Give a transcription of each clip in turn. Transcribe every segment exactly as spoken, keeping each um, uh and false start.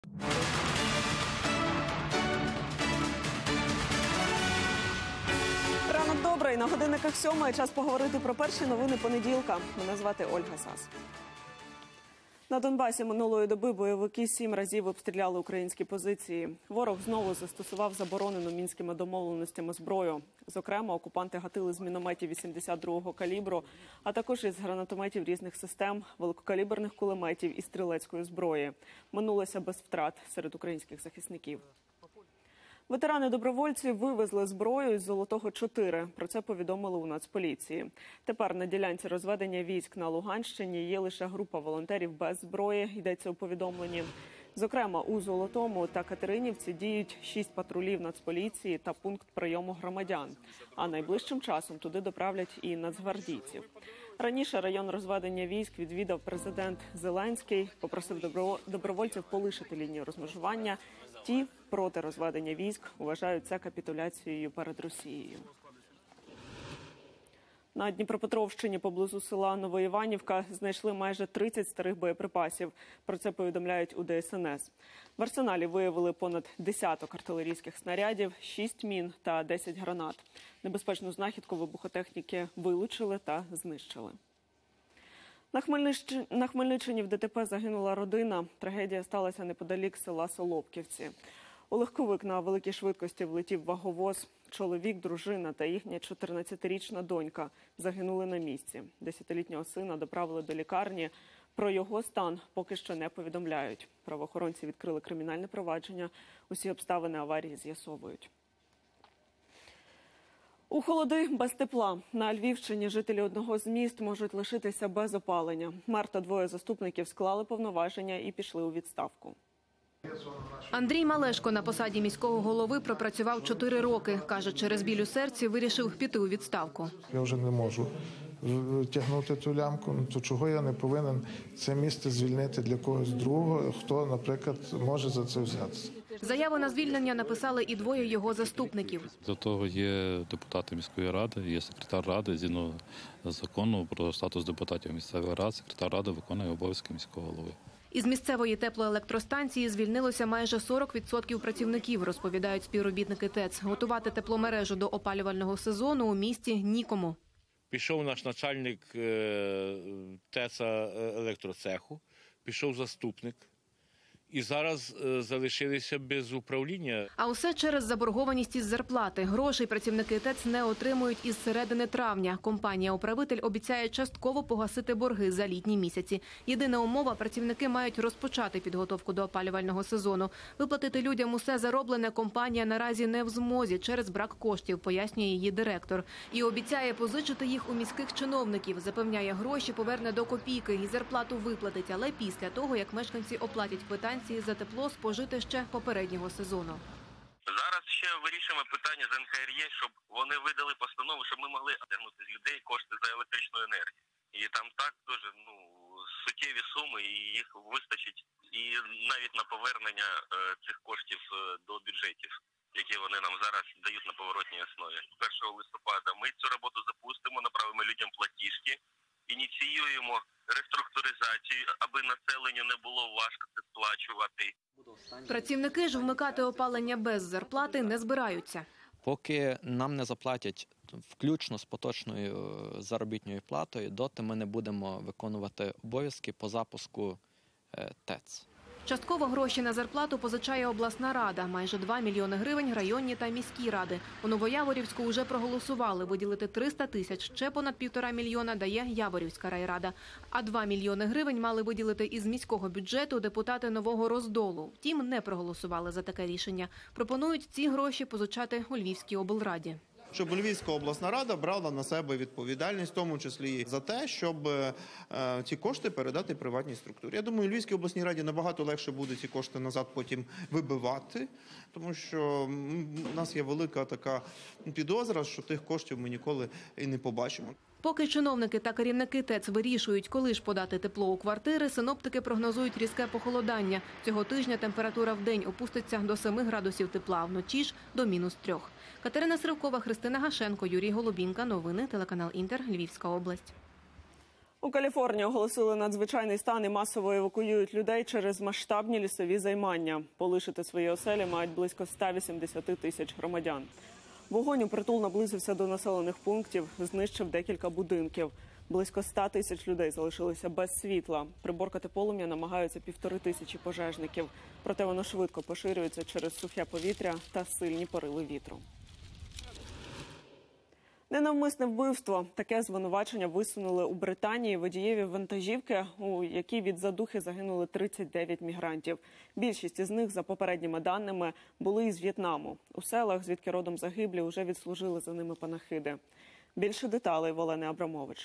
Ранок добрий. На годинниках сьомої. Час поговорити про перші новини понеділка. Мене звати Ольга Сас. На Донбасі минулої доби бойовики сім разів обстріляли українські позиції. Ворог знову застосував заборонену мінськими домовленостями зброю. Зокрема, окупанти гатили з мінометів вісімдесят другого калібру, а також із гранатометів різних систем, великокаліберних кулеметів і стрілецької зброї. Минулося без втрат серед українських захисників. Ветерани-добровольці вивезли зброю із Золотого чотири. Про це повідомили у Нацполіції. Тепер на ділянці розведення військ на Луганщині є лише група волонтерів без зброї, йдеться у повідомленні. Зокрема, у Золотому та Катеринівці діють шість патрулів Нацполіції та пункт прийому громадян. А найближчим часом туди доправлять і нацгвардійців. Раніше район розведення військ відвідав президент Зеленський, попросив добровольців полишити лінію розмежування. Ті проти розведення військ вважають це капітуляцією перед Росією. На Дніпропетровщині поблизу села Новоіванівка знайшли майже тридцять старих боєприпасів. Про це повідомляють у Де Ес Ен Ес. В арсеналі виявили понад десяток артилерійських снарядів, шість мін та десять гранат. Небезпечну знахідку вибухотехніки вилучили та знищили. На Хмельниччині, на Хмельниччині в Де Те Пе загинула родина. Трагедія сталася неподалік села Солопківці. У легковик на великій швидкості влетів ваговоз. Чоловік, дружина та їхня чотирнадцятирічна донька загинули на місці. Десятилітнього сина доправили до лікарні. Про його стан поки що не повідомляють. Правоохоронці відкрили кримінальне провадження. Усі обставини аварії з'ясовують. У холоди без тепла. На Львівщині жителі одного з міст можуть лишитися без опалення. Мер та двоє заступників склали повноваження і пішли у відставку. Андрій Малешко на посаді міського голови пропрацював чотири роки. Каже, через біль у серці вирішив піти у відставку. Я вже не можу тягнути ту лямку, то чого я не повинен це місце звільнити для когось другого, хто, наприклад, може за це взятися. Заяву на звільнення написали і двоє його заступників. До того є депутати міської ради, є секретар ради. Згідно закону про статус депутатів місцевої ради, секретар ради виконує обов'язки міського голови. Із місцевої теплоелектростанції звільнилося майже сорок відсотків працівників, розповідають співробітники ТЕЦ. Готувати тепломережу до опалювального сезону у місті нікому. Пішов наш начальник ТЕЦа електроцеху, пішов заступник. І зараз залишилися без управління. А усе через заборгованість із зарплати. Грошей працівники ТЕЦ не отримують із середини травня. Компанія-управитель обіцяє частково погасити борги за літні місяці. Єдина умова – працівники мають розпочати підготовку до опалювального сезону. Виплатити людям усе зароблене компанія наразі не в змозі через брак коштів, пояснює її директор. І обіцяє позичити їх у міських чиновників. Запевняє, гроші поверне до копійки і зарплату виплатить, але після того, як мешканці оплатять квитанції за тепло спожите ще попереднього сезону. Зараз ще вирішуємо питання з Ен Ка Ер Є, щоб вони видали постанову, щоб ми могли отягнути з людей кошти за електричну енергію. І там так дуже ну, суттєві суми, і їх вистачить і навіть на повернення е, цих коштів е, до бюджетів, які вони нам зараз дають на поворотній основі. першого листопада ми цю роботу запустимо, направимо людям платіжки, ініціюємо реструктуризацію, аби населенню не було важко це сплачувати. Працівники ж вмикати опалення без зарплати не збираються. Поки нам не заплатять включно з поточною заробітною платою, доти ми не будемо виконувати обов'язки по запуску ТЕЦ. Частково гроші на зарплату позичає обласна рада. Майже два мільйони гривень – районні та міські ради. У Новояворівську вже проголосували. Виділити триста тисяч, ще понад півтора мільйона дає Яворівська райрада. А два мільйони гривень мали виділити із міського бюджету депутати Нового Роздолу. Втім, не проголосували за таке рішення. Пропонують ці гроші позичати у Львівській облраді. Щоб Львівська обласна рада брала на себе відповідальність, в тому числі за те, щоб е, ці кошти передати приватній структурі. Я думаю, Львівській обласній раді набагато легше буде ці кошти назад потім вибивати, тому що в нас є велика така підозра, що тих коштів ми ніколи і не побачимо. Поки чиновники та керівники ТЕЦ вирішують, коли ж подати тепло у квартири, синоптики прогнозують різке похолодання. Цього тижня температура в день опуститься до семи градусів тепла, а вночі ж до мінус трьох. Катерина Сривкова, Христина Гашенко, Юрій Голубінка. Новини, телеканал Інтер, Львівська область. У Каліфорнії оголосили надзвичайний стан і масово евакуюють людей через масштабні лісові займання. Полишити свої оселі мають близько ста вісімдесяти тисяч громадян. Вогонь упритул наблизився до населених пунктів, знищив декілька будинків. Близько ста тисяч людей залишилися без світла. Приборкати полум'я намагаються півтори тисячі пожежників. Проте воно швидко поширюється через сухе повітря та сильні пориви вітру. Ненавмисне вбивство. Таке звинувачення висунули у Британії водієві вантажівки, у якій від задухи загинули тридцять дев'ять мігрантів. Більшість із них, за попередніми даними, були із В'єтнаму. У селах, звідки родом загиблі, вже відслужили за ними панахиди. Більше деталей в Олени Абрамович.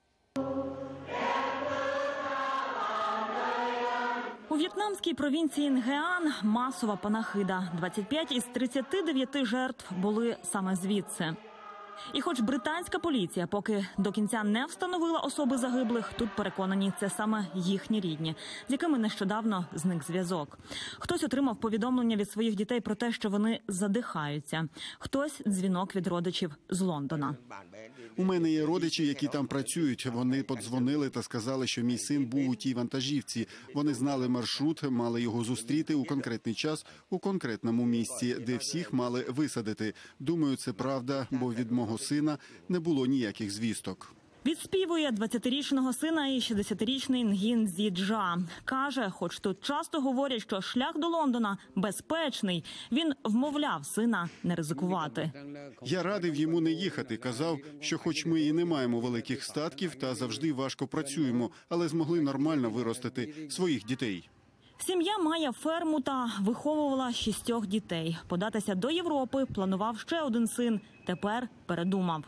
У в'єтнамській провінції Нгеан масова панахида. двадцять п'ять із тридцяти дев'яти жертв були саме звідси. І хоч британська поліція поки до кінця не встановила особи загиблих, тут переконані, це саме їхні рідні, з якими нещодавно зник зв'язок. Хтось отримав повідомлення від своїх дітей про те, що вони задихаються. Хтось – дзвінок від родичів з Лондона. У мене є родичі, які там працюють. Вони подзвонили та сказали, що мій син був у тій вантажівці. Вони знали маршрут, мали його зустріти у конкретний час, у конкретному місці, де всіх мали висадити. Думаю, це правда, бо від мого сина не було ніяких звісток. Відспівує двадцятирічного сина і шістдесятирічний Нгін Зі Джа. Каже, хоч тут часто говорять, що шлях до Лондона безпечний, він вмовляв сина не ризикувати. Я радив йому не їхати. Казав, що хоч ми і не маємо великих статків та завжди важко працюємо, але змогли нормально виростити своїх дітей. Сім'я має ферму та виховувала шістьох дітей. Податися до Європи планував ще один син. Тепер передумав.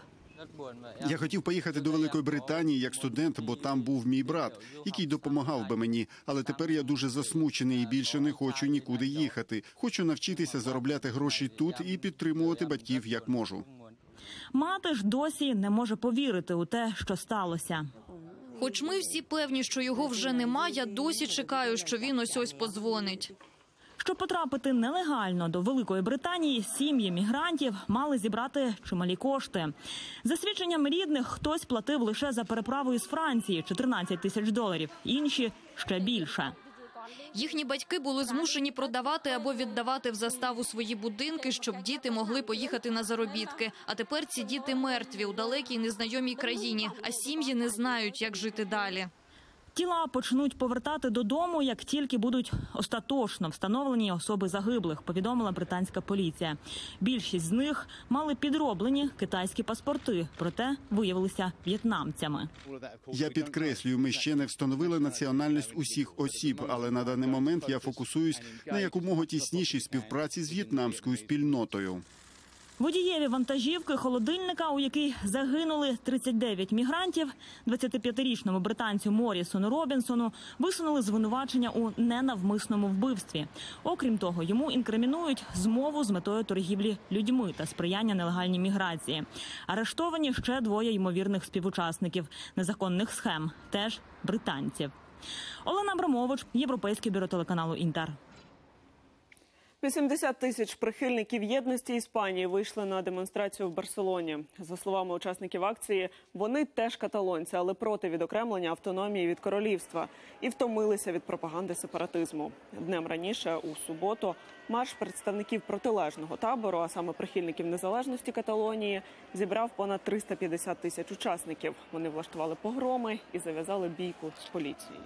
Я хотів поїхати до Великої Британії як студент, бо там був мій брат, який допомагав би мені. Але тепер я дуже засмучений і більше не хочу нікуди їхати. Хочу навчитися заробляти гроші тут і підтримувати батьків як можу. Мати ж досі не може повірити у те, що сталося. Хоч ми всі певні, що його вже нема, я досі чекаю, що він ось-ось подзвонить. Щоб потрапити нелегально до Великої Британії, сім'ї мігрантів мали зібрати чималі кошти. За свідченням рідних, хтось платив лише за переправу із Франції – чотирнадцять тисяч доларів, інші – ще більше. Їхні батьки були змушені продавати або віддавати в заставу свої будинки, щоб діти могли поїхати на заробітки. А тепер ці діти мертві у далекій незнайомій країні, а сім'ї не знають, як жити далі. Тіла почнуть повертати додому, як тільки будуть остаточно встановлені особи загиблих, повідомила британська поліція. Більшість з них мали підроблені китайські паспорти, проте виявилися в'єтнамцями. Я підкреслюю, ми ще не встановили національність усіх осіб, але на даний момент я фокусуюсь на якомога тіснішій співпраці з в'єтнамською спільнотою. Водієві вантажівки холодильника, у якій загинули тридцять дев'ять мігрантів, двадцятип'ятирічному британцю Морісону Робінсону висунули звинувачення у ненавмисному вбивстві. Окрім того, йому інкримінують змову з метою торгівлі людьми та сприяння нелегальній міграції. Арештовані ще двоє ймовірних співучасників незаконних схем, теж британців. Олена Абрамович, Європейське бюро телеканалу «Інтер». вісімдесят тисяч прихильників єдності Іспанії вийшли на демонстрацію в Барселоні. За словами учасників акції, вони теж каталонці, але проти відокремлення автономії від королівства і втомилися від пропаганди сепаратизму. Днем раніше, у суботу, марш представників протилежного табору, а саме прихильників незалежності Каталонії, зібрав понад триста п'ятдесят тисяч учасників. Вони влаштували погроми і зав'язали бійку з поліцією.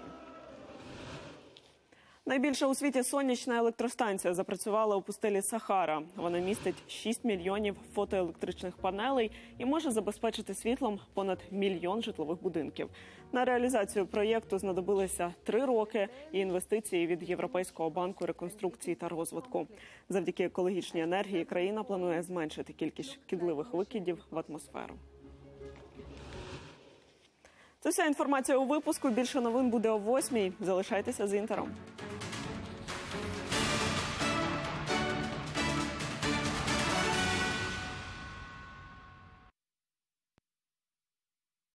Найбільша у світі сонячна електростанція запрацювала у пустелі Сахара. Вона містить шість мільйонів фотоелектричних панелей і може забезпечити світлом понад мільйон житлових будинків. На реалізацію проєкту знадобилися три роки і інвестиції від Європейського банку реконструкції та розвитку. Завдяки екологічній енергії країна планує зменшити кількість шкідливих викидів в атмосферу. Це вся інформація у випуску. Більше новин буде о восьмій. Залишайтеся з «Інтером».